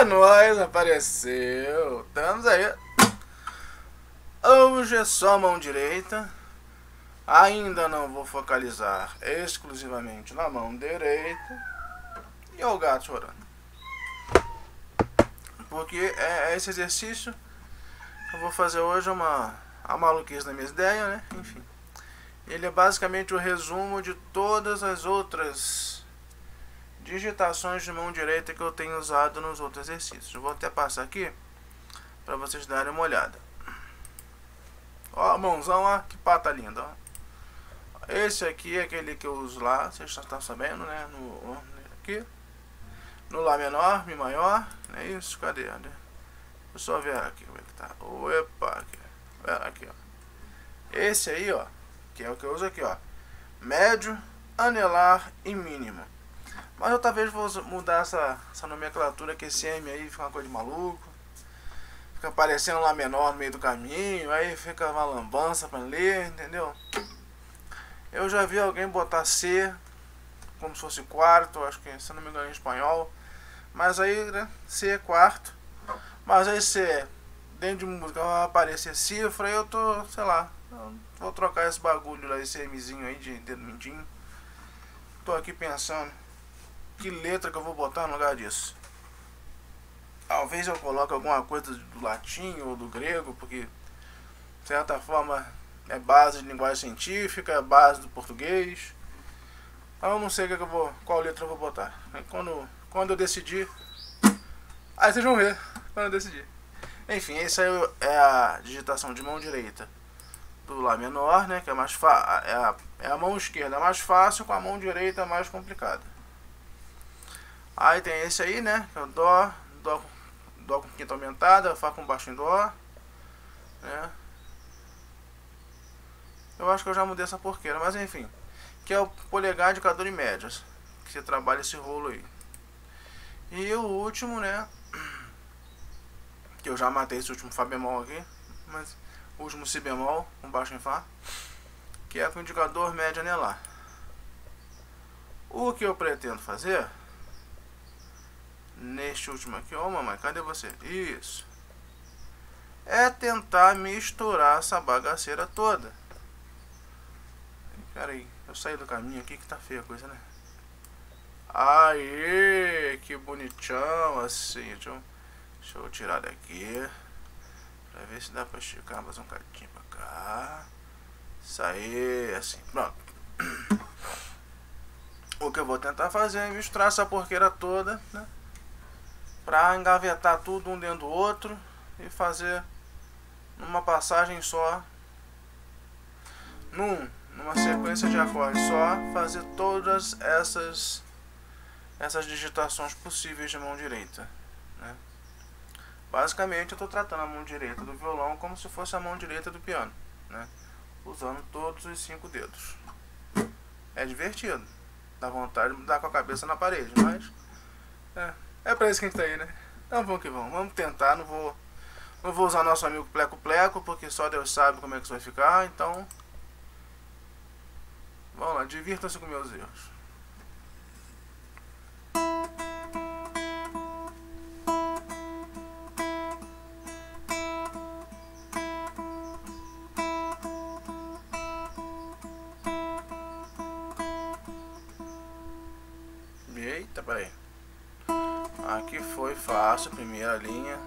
Nós, apareceu. Estamos aí. Hoje é só mão direita. Ainda não vou focalizar exclusivamente na mão direita. E o gato chorando. Porque esse exercício que eu vou fazer hoje é a maluquice da minha ideia, né? Enfim. Ele é basicamente o resumo de todas as outras digitações de mão direita que eu tenho usado nos outros exercícios. Eu vou até passar aqui para vocês darem uma olhada. Ó a mãozão, ó, que pata linda, ó. Esse aqui é aquele que eu uso lá, vocês já estão sabendo, né? Aqui. No Lá menor, Mi maior, não é isso? Cadê? Deixa eu só ver aqui como é que tá. Opa, aqui, ó. Esse aí, ó, que é o que eu uso aqui, ó. Médio, anelar e mínimo. Mas eu talvez vou mudar essa nomenclatura, que esse M aí fica uma coisa de maluco. Fica aparecendo Lá menor no meio do caminho, aí fica uma lambança pra ler, entendeu? Eu já vi alguém botar C como se fosse quarto, acho que, se não me engano, em espanhol. Mas aí, né, C é quarto. Mas aí C, dentro de música, vai aparecer cifra, aí eu tô, sei lá, vou trocar esse bagulho lá, esse Mzinho aí de dedo mindinho. Tô aqui pensando que letra que eu vou botar no lugar disso. Talvez eu coloque alguma coisa do latim ou do grego, porque de certa forma é base de linguagem científica, é base do português. Então eu não sei qual letra eu vou botar. Quando eu decidir, aí vocês vão ver quando eu decidir. Enfim, essa aí é a digitação de mão direita do Lá menor, né? Que é mais é a mão esquerda mais fácil, com a mão direita mais complicada. Aí tem esse aí, né? Que é o Dó com quinta aumentada, Fá com baixo em Dó, né? Eu acho que eu já mudei essa porqueira, mas enfim. Que é o polegar, indicador e médias, que você trabalha esse rolo aí. E o último, né? Que eu já matei esse último Fá bemol aqui, mas o último Si bemol com baixo em Fá, que é com o indicador médio anelar. O que eu pretendo fazer neste último aqui, ó, mamãe, cadê você? Isso. É tentar misturar essa bagaceira toda. Pera aí, eu saí do caminho aqui que tá feia a coisa, né? Aê, que bonitinho, assim. Deixa eu tirar daqui pra ver se dá pra esticar mais um cadinho pra cá. Isso aí, assim, pronto. O que eu vou tentar fazer é misturar essa porqueira toda, né? Pra engavetar tudo um dentro do outro e fazer numa passagem só, numa sequência de acordes só, fazer todas essas digitações possíveis de mão direita, né? Basicamente eu estou tratando a mão direita do violão como se fosse a mão direita do piano, né? Usando todos os 5 dedos. É divertido, dá vontade de dar com a cabeça na parede, mas é pra isso que a gente tá aí, né? Então vamos que vamos tentar. Não vou usar nosso amigo Pleco Pleco, porque só Deus sabe como é que isso vai ficar. Então vamos lá, divirtam-se com meus erros. Eita, peraí. Aqui foi fácil, primeira linha.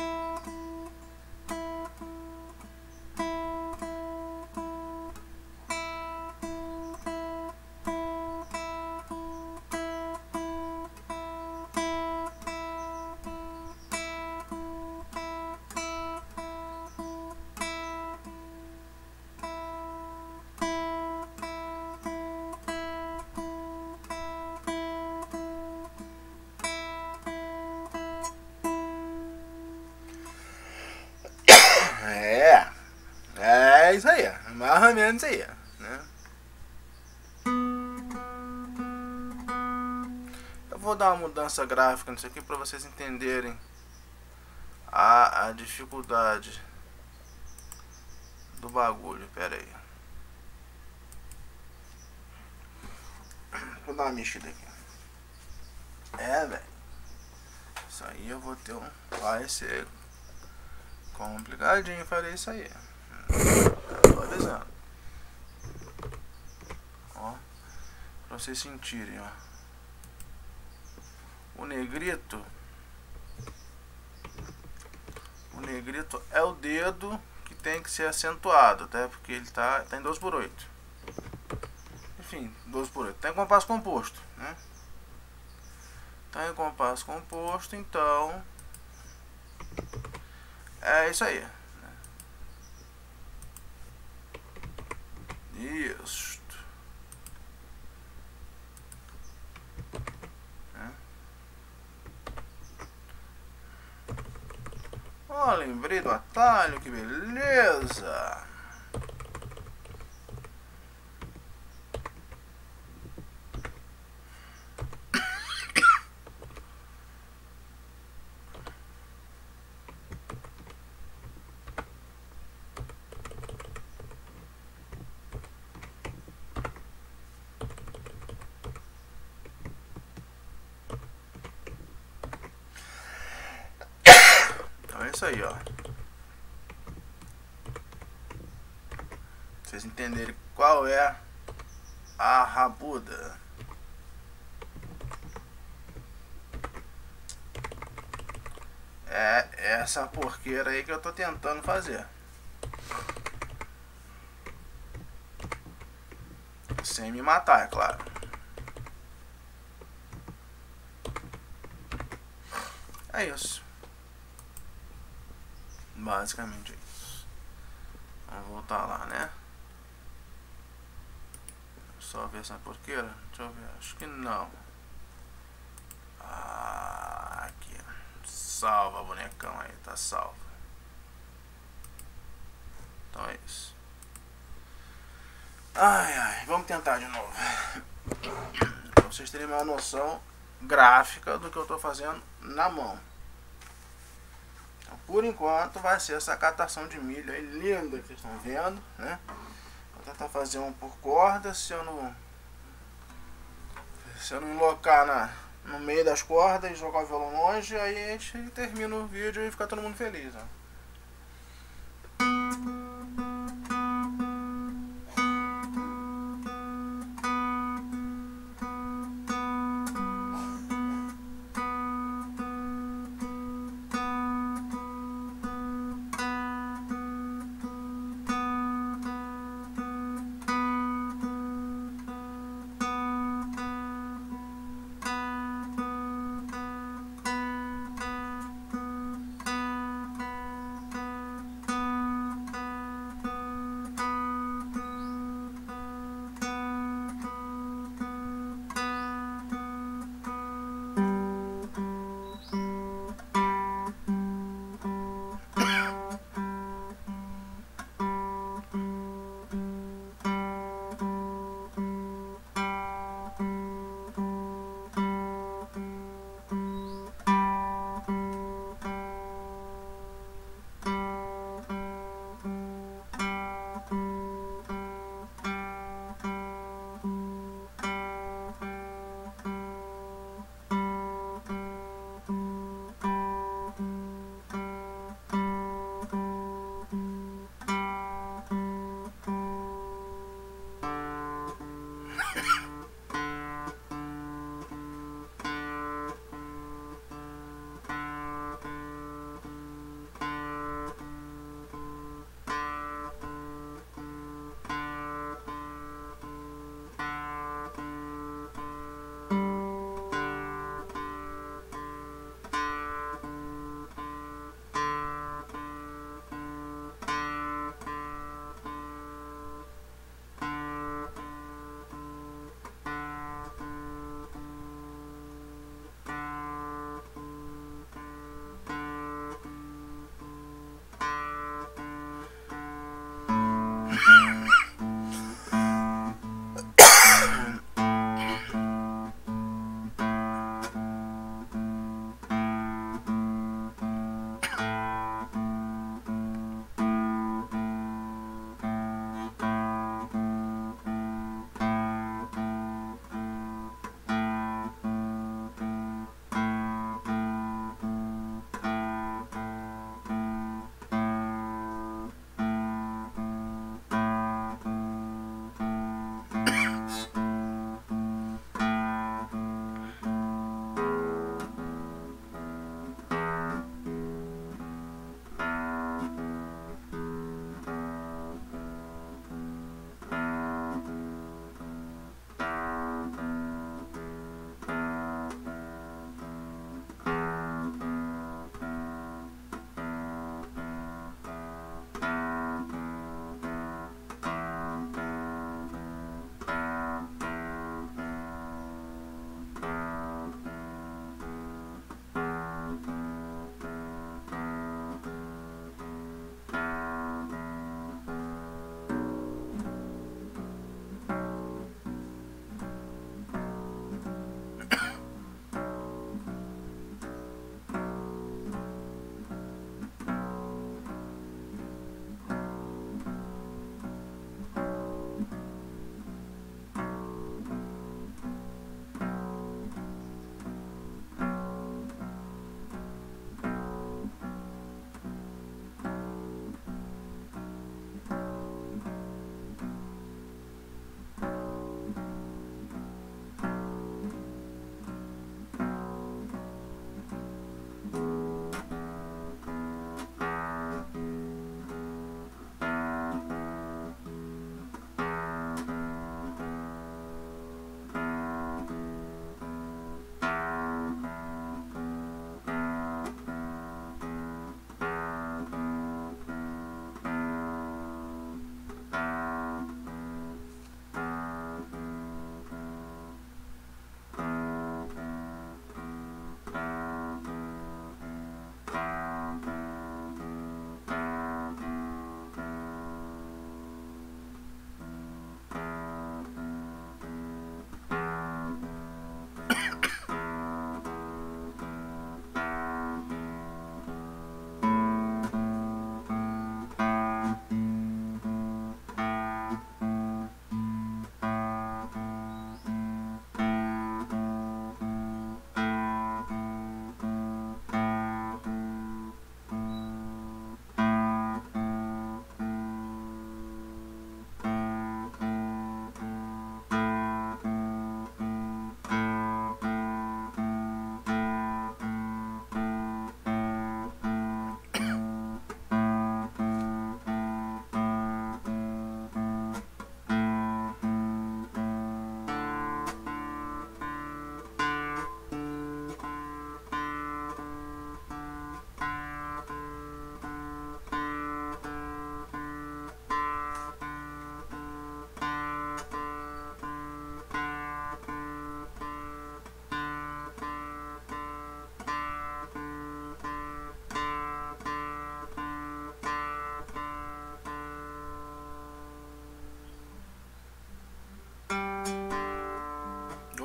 É isso aí, mais ou menos isso aí, né? Eu vou dar uma mudança gráfica nisso aqui para vocês entenderem a dificuldade do bagulho. Pera aí, vou dar uma mexida aqui. Velho, Isso aí eu vou ter um... Vai ser complicadinho fazer isso aí. Tô avisando. Ó, pra vocês sentirem, ó. O negrito é o dedo que tem que ser acentuado, tá? Porque ele tá em 12/8. Enfim, 12/8. Tá em compasso composto, né? Tá em compasso composto, então é isso aí. Isso. Ó, lembrei do atalho, que beleza! Então é isso aí, ó. Vocês entenderem qual é a rabuda. É essa porqueira aí que eu tô tentando fazer. Sem me matar, é claro. É isso. Basicamente é isso. Vamos voltar lá, né? Só ver essa porqueira. Deixa eu ver. Acho que não. Aqui. Salva, bonecão aí. Tá salvo. Então é isso. Ai, vamos tentar de novo. Pra vocês terem uma noção gráfica do que eu tô fazendo na mão. Então, por enquanto vai ser essa catação de milho aí linda que vocês estão vendo, né? Vou tentar fazer um por corda. Se eu não enlocar no meio das cordas e jogar o violão longe, aí a gente termina o vídeo e fica todo mundo feliz, ó.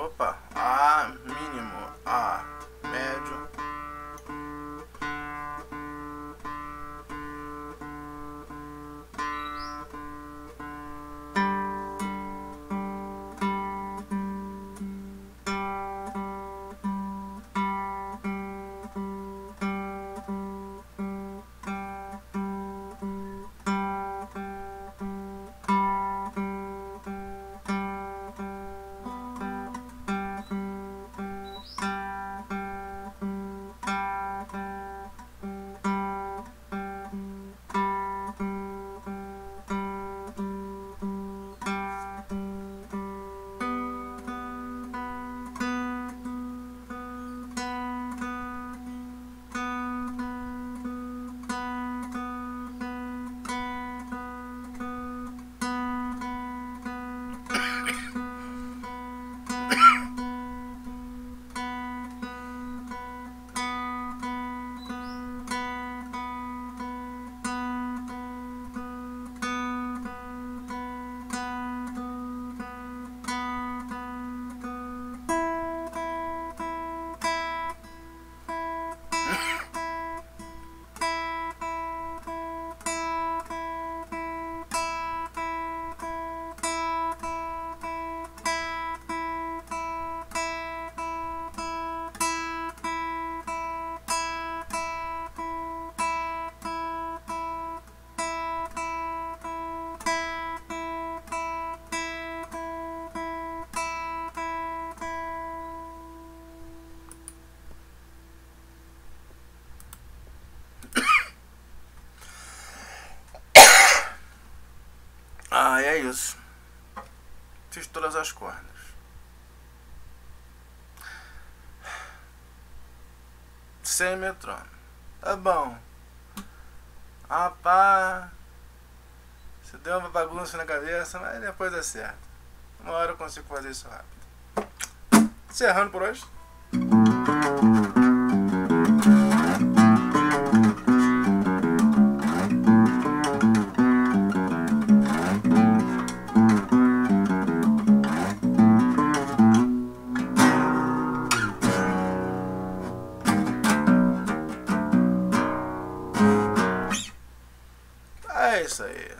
Opa, A mínimo, A médio. Ah, é isso. Fiz todas as cordas. Sem metrônomo. Tá bom. Rapaz, você deu uma bagunça na cabeça, mas depois é certo. Uma hora eu consigo fazer isso rápido. Encerrando por hoje. É isso aí.